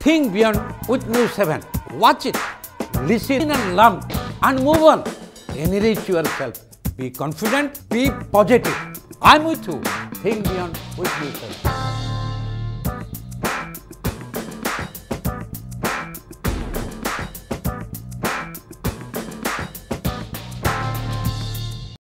Think beyond with News 7. Watch it, listen and learn and move on. Enrich yourself. Be confident, be positive. I'm with you. Think beyond with News 7.